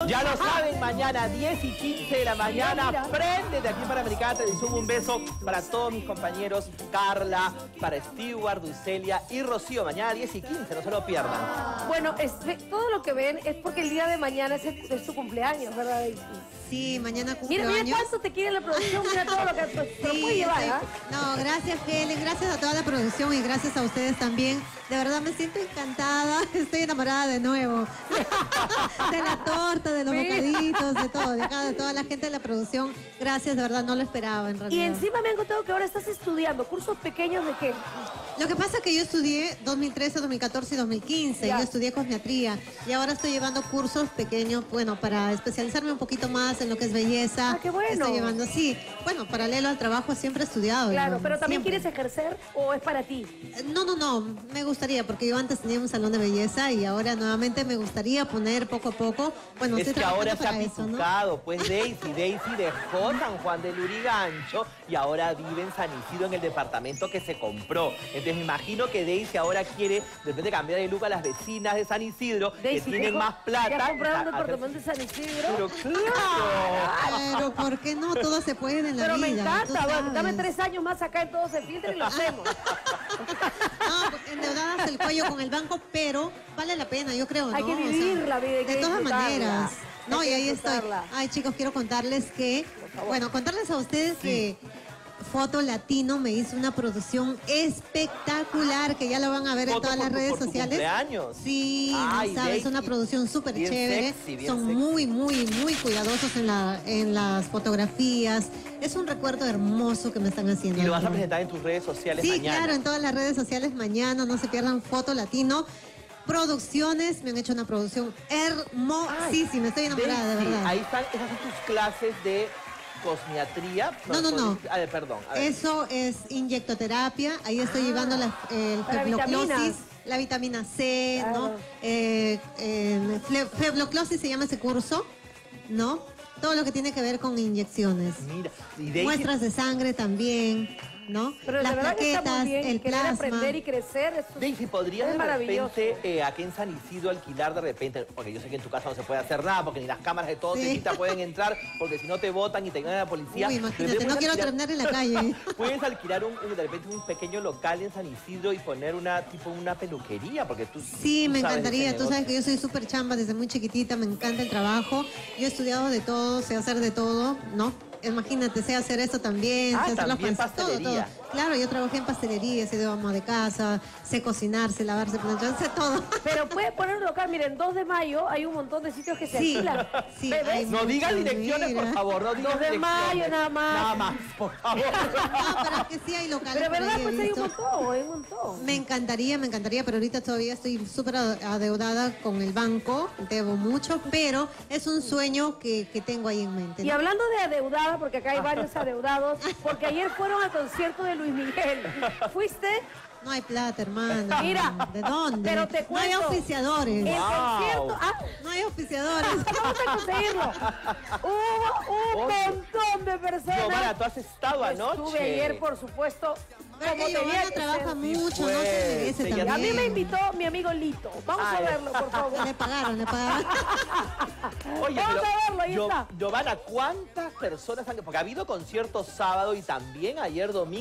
Ya lo saben, mañana 10 y 15 de la mañana, prende de aquí para Americana Televisión. Un beso para todos mis compañeros, Carla, para Stewart, Dulcelia y Rocío. Mañana 10 y 15, no se lo pierdan. Bueno, todo lo que ven es porque el día de mañana es su cumpleaños, ¿verdad, Daisy? Sí, mañana cumplo Mira años. cuánto te quiere la producción, mira todo lo que te lo puede llevar, ¿ah? No, gracias, Helen, gracias a toda la producción y gracias a ustedes también. De verdad me siento encantada, estoy enamorada de nuevo. De la torta, de los bocaditos, de todo, de toda la gente de la producción. Gracias, de verdad, no lo esperaba en realidad. Y encima me han contado que ahora estás estudiando cursos pequeños de qué. Lo que pasa es que yo estudié 2013, 2014 y 2015. Ya. Yo estudié cosmetría y ahora estoy llevando cursos pequeños, bueno, para especializarme un poquito más en lo que es belleza. Ah, qué bueno. Estoy llevando, sí, bueno, paralelo al trabajo siempre he estudiado. Claro, ¿no? pero también Siempre. quieres ejercer o es para ti. No, me gustaría, porque yo antes tenía un salón de belleza y ahora nuevamente me gustaría poner poco a poco, bueno, Es estoy que ahora trabajando se ha para eso, ¿no? pitucado, pues Daisy dejó San Juan de Lurigancho y ahora vive en San Isidro, en el departamento que se compró. Entonces me imagino que Daisy ahora quiere de repente cambiar de look a las vecinas de San Isidro, Daisy, que tienen más plata. ¿Ya has comprado un departamento de San Isidro? Pero claro. Pero ¿por qué no? Todo se puede en la Pero vida. me encanta, tú bueno, dame sabes. 3 años más acá en todo se filtra y lo hacemos. No, endeudadas el cuello con el banco, pero vale la pena, yo creo, ¿no? Hay que vivir la vida, hay que de todas disfrutarla. maneras. No, Hay y que ahí estoy. disfrutarla. Ay, chicos, quiero contarles que, bueno, contarles a ustedes que Foto Latino me hizo una producción espectacular, que ya lo van a ver en ¿Foto todas las por tu- redes por tu sociales. cumpleaños? Sí, Ay, no sabes, Daisy, una producción súper bien chévere. sexy, bien Son sexy. muy cuidadosos en las fotografías. Es un recuerdo hermoso que me están haciendo. Y lo vas a presentar en tus redes sociales Sí, mañana. claro, en todas las redes sociales mañana, no se pierdan Foto Latino. Producciones, me han hecho una producción hermosísima, estoy enamorada, de Daisy, verdad. ahí están, esas son tus clases de cosmiatría. No. A ver, perdón. A ver. Eso es inyectoterapia, ahí estoy llevando el para febloclosis, vitaminas. la vitamina C, Claro. ¿no? Febloclosis se llama ese curso, ¿no? Todo lo que tiene que ver con inyecciones. Mira, y Daisy, Muestras de sangre también, ¿no? Pero Las de verdad que está plaquetas, muy bien, el querer plasma. aprender y crecer. Daisy, ¿podrías es de maravilloso. repente aquí en San Isidro alquilar de repente? Porque yo sé que en tu casa no se puede hacer nada, porque ni las cámaras de todo Sí. Tepita pueden entrar, porque si no te botan y te ganan la policía. Uy, De imagínate, repente no puedes quiero alquilar- terminar en la calle. Puedes alquilar de repente un pequeño local en San Isidro y poner una peluquería, porque tú Sí, tú me sabes de encantaría. ese Tú sabes negocio. que yo soy súper chamba desde muy chiquitita, me encanta el trabajo. Yo he estudiado de todo, sé hacer de todo, ¿no? Imagínate, sé hacer esto también, Ah, sé hacer también pancitas, todo. pastelería. Claro, yo trabajé en pastelería, sé de ama de casa, sé cocinar, sé lavarse, planchar, sé todo. Pero puedes poner un local, miren, 2 de mayo hay un montón de sitios que se Sí, alquilan. sí, ¿Ves? hay No digas mucho, direcciones, por mira. favor, no digas 2 de mayo direcciones. nada más. Nada más, por favor. No, pero es que sí hay locales. Pero por verdad, ahí, he pues hay un visto. montón, hay un montón. Me encantaría, pero ahorita todavía estoy súper adeudada con el banco, debo mucho, pero es un sueño que tengo ahí en mente, Y ¿no? hablando de adeudada, porque acá hay varios adeudados, porque ayer fueron al concierto de Luis Miguel. ¿Fuiste? No hay plata, hermana. Mira, ¿de dónde? pero te No hay cuento. auspiciadores. El Wow. concierto... No hay auspiciadores. Vamos a conseguirlo. Hubo un Oye. montón de personas. Giovanna, tú has estado anoche. Estuve ayer, por supuesto, Pero como que tenía Giovanna que trabaja ser. mucho, no pues, se merece ella- también. A mí me invitó mi amigo Lito. Vamos a Ay. verlo, por favor. Le pagaron. Oye, Vamos pero, a verlo, ahí está. Giovanna, ¿cuántas personas han...? Porque ha habido conciertos sábado y también ayer domingo.